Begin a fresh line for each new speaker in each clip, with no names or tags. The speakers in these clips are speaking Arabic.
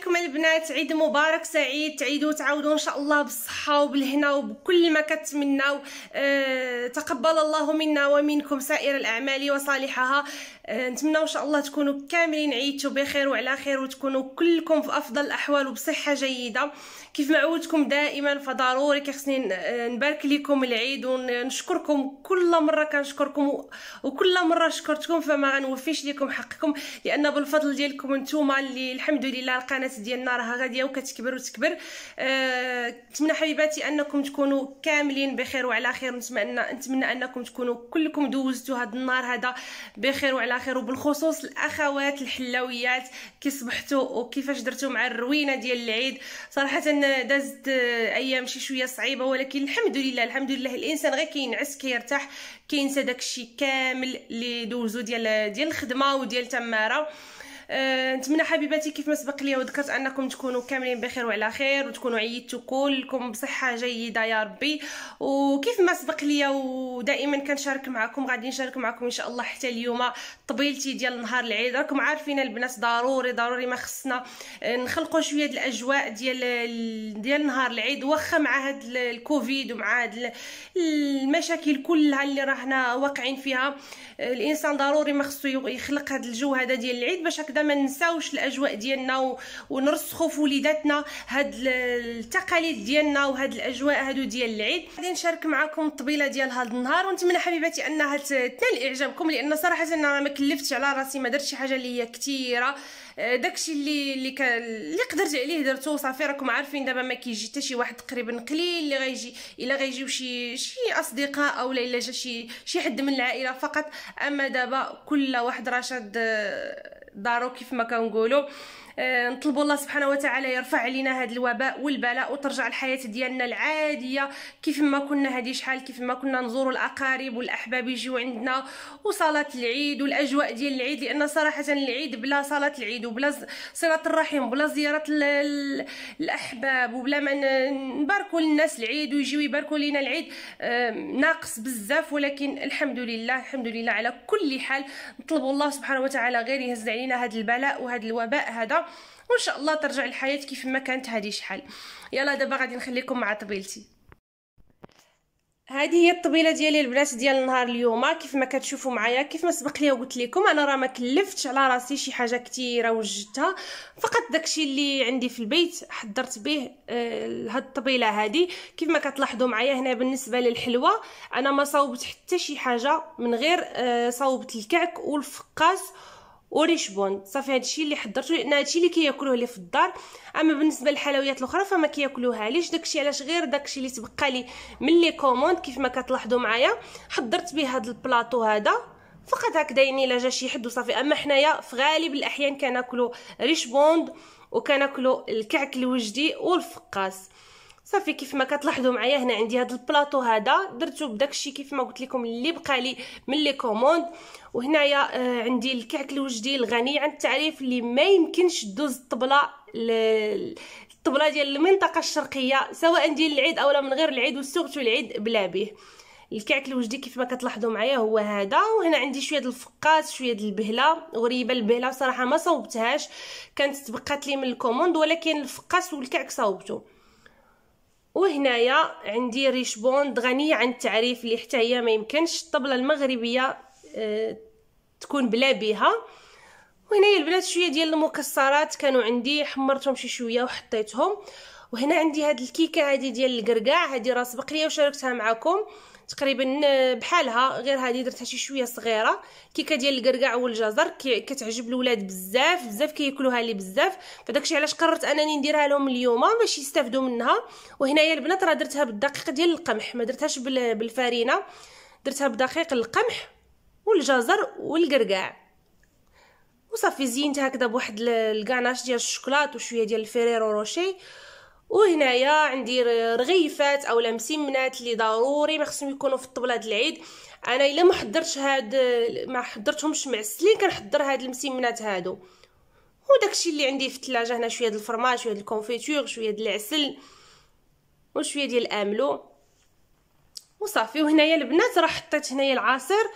عليكم البنات، عيد مبارك سعيد. تعيدوا تعاودوا ان شاء الله بالصحه وبالهنا وبكل ما كتمناو. تقبل الله منا ومنكم سائر الاعمال وصالحها. نتمنى ان شاء الله تكونوا كاملين عيدتوا بخير وعلى خير، وتكونوا كلكم في افضل الاحوال وبصحه جيده. كيف ما عودتكم دائما فضروري خصني نبارك لكم العيد ونشكركم. كل مره كنشكركم وكل مره شكرتكم فما غنوفيش لكم حقكم، لان بالفضل ديالكم نتوما اللي الحمد لله القناه ديالنا راها غاديه وكتكبر وتكبر. نتمنى حبيباتي انكم تكونوا كاملين بخير وعلى خير. نتمنى انكم تكونوا كلكم دوزتوا هذا النهار هذا بخير وعلى خير، وبالخصوص الاخوات الحلويات كي صبحتوا وكيفاش درتوا مع الروينه ديال العيد. صراحه دازت ايام شويه صعيبه، ولكن الحمد لله الانسان غير كينعس كيرتاح كينسى داكشي كامل اللي دوزو ديال الخدمه وديال تماره. نتمنى حبيباتي كيف ما سبق لي وذكرت انكم تكونوا كاملين بخير وعلى خير، وتكونوا عيدتوا كلكم بصحه جيده يا ربي. وكيف ما سبق لي ودائما كنشارك معكم، غادي نشارك معكم ان شاء الله حتى اليوم طبيلتي ديال نهار العيد. راكم عارفين البنات ضروري ما خصنا نخلقوا شويه د الاجواء ديال نهار العيد، واخا مع هاد الكوفيد ومع هاد المشاكل كلها اللي راحنا واقعين فيها. الانسان ضروري ما خصو يخلق هاد الجو هذا ديال العيد باش هكذا ما نساوش الاجواء ديالنا ونرسخوا في وليداتنا هاد التقاليد ديالنا وهاد الاجواء هادو ديال العيد. غادي نشارك معكم الطبيله ديال هذا النهار، ونتمنى حبيباتي انها تنال اعجابكم، لان صراحه انا ما كلفتش على راسي، ما درتش شي حاجه اللي هي كثيره. داكشي اللي قدرت عليه درتو صافي. راكم عارفين دابا ما كيجي حتى شي واحد تقريبا قليل اللي غيجي، الا غيجيو شي اصدقاء او الا جا شي حد من العائله فقط. اما دابا كل واحد راه شاد دارو كيف ما كنقولوا. نطلبوا الله سبحانه وتعالى يرفع علينا هذا الوباء والبلاء وترجع الحياه ديالنا العاديه كيف ما كنا هذه شحال، كيف ما كنا نزوروا الاقارب والاحباب يجيو عندنا، وصلاه العيد والاجواء ديال العيد. لان صراحه العيد بلا صلاه العيد وبلا صله الرحم بلا زياره الاحباب وبلا ما نباركوا للناس العيد ويجيو يباركوا لينا العيد ناقص بزاف. ولكن الحمد لله على كل حال. نطلبوا الله سبحانه وتعالى غير يهز علينا هذا البلاء وهذا الوباء هذا، وان شاء الله ترجع الحياه كيف ما كانت هذه شحال. يلا دابا غادي نخليكم مع طبيلتي. هذه هي الطبيله ديالي البنات ديال النهار اليوم. كيف ما كتشوفوا معايا كيف ما سبق لي وقلت لكم، انا راه ما كلفتش على راسي شي حاجه كثيره وجدتها، فقط داكشي اللي عندي في البيت حضرت به هاد الطبيله هذه. كيف ما كتلاحظوا معايا هنا بالنسبه للحلوه انا ما صاوبت حتى شي حاجه من غير صاوبت الكعك والفقاس وريشبون صافي. هادشي اللي حضرته لان هادشي اللي كياكلوه لي في الدار. اما بالنسبه للحلويات الاخرى فما كياكلوها ليش. داكشي علاش غير داكشي اللي تبقى لي من لي كوموند كيف ما كتلاحظوا معايا حضرت به هذا البلاطو هذا فقط هكذا، يعني الا جا شي حد وصافي. اما حنايا في غالب الاحيان كناكلوا ريشبوند وكناكلوا الكعك الوجدي والفقاس صافي. كيف ما كتلاحظوا معايا هنا عندي هذا البلاطو هذا درتو بداكشي كيف ما قلت لكم اللي بقى لي من لي كوموند. وهنايا عندي الكعك الوجدي الغني عن التعريف اللي ما يمكنش دوز الطبله ديال المنطقه الشرقيه سواء ديال العيد اولا من غير العيد وسورتو العيد بلا به. الكعك الوجدي كيف ما كتلاحظوا معايا هو هذا. وهنا عندي شويه الفقاس شويه البهله. غريبه البهله صراحه ما صوبتهاش، كانت تبقات لي من الكوموند، ولكن الفقاس والكعك صوبته. وهنايا عندي ريشبوند غنيه عن التعريف اللي حتى هي ما يمكنش الطبله المغربيه تكون بلا بها. وهنايا البنات شويه ديال المكسرات كانوا عندي حمرتهم شويه وحطيتهم. وهنا عندي هاد الكيكه هذه ديال الكركاع، هذه راه سبق ليا وشاركتها معكم تقريبا بحالها، غير هذه درتها شويه صغيره. كيكه ديال الكركاع والجزر كتعجب الاولاد بزاف كياكلوها لي بزاف، فداكشي علاش قررت انني نديرها لهم اليوم باش يستافدوا منها. وهنايا البنات راه درتها بالدقيق ديال القمح، ما درتهاش بالفارينه، درتها بدقيق القمح والجزر والكركاع وصافي. زينتها هكذا بواحد الكاناش ديال الشوكولات وشويه ديال الفيريرو روشي. وهنايا عندي رغيفات اولا مسمنات اللي ضروري ما خصهم يكونوا في الطبله د العيد. انا الا ما حضرتهمش معسلين كنحضر هاد المسمنات هادو. وداكشي اللي عندي في الثلاجه هنا شويه د الفرماج شويه د الكونفيتور شويه د العسل وشويه ديال الاملو وصافي. وهنايا البنات راه حطيت هنايا العصير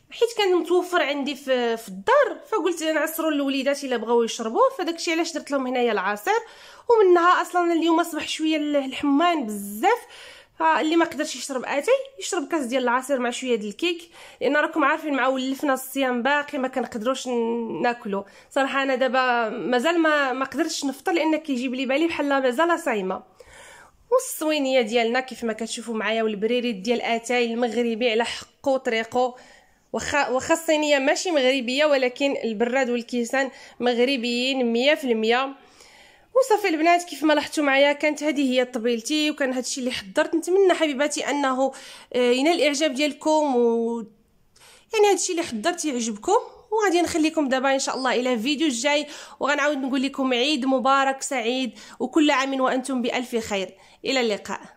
حيت كان متوفر عندي في الدار، فقلت نعصروا للوليدات الا بغاو يشربوه، فداكشي علاش درت لهم هنايا العصير. ومنها اصلا اليوم اصبح شويه الحمان بزاف، فاللي ما قدرش يشرب اتاي يشرب كاس ديال العصير مع شويه ديال الكيك، لان راكم عارفين مع ولفنا الصيام باقي ما كنقدروش ناكلو. صراحه انا دابا مازال ما قدرتش نفطر لان كيجيب لي بالي بحال مازال صايمه. والصوينيه ديالنا كيف ما كتشوفوا معايا، والبريريت ديال اتاي المغربي على حقه وطريقه، واخا الصينيه ماشي مغربيه ولكن البراد والكيسان مغربيين 100%. وصافي البنات، كيف ما لاحظتوا معايا كانت هذه هي طبيلتي وكان هادشي اللي حضرت. نتمنى حبيباتي انه ينال الاعجاب ديالكم، و يعني هادشي اللي حضرت يعجبكم. وغادي نخليكم دابا ان شاء الله الى فيديو الجاي، وغنعاود نقول لكم عيد مبارك سعيد، وكل عام وانتم بالف خير. الى اللقاء.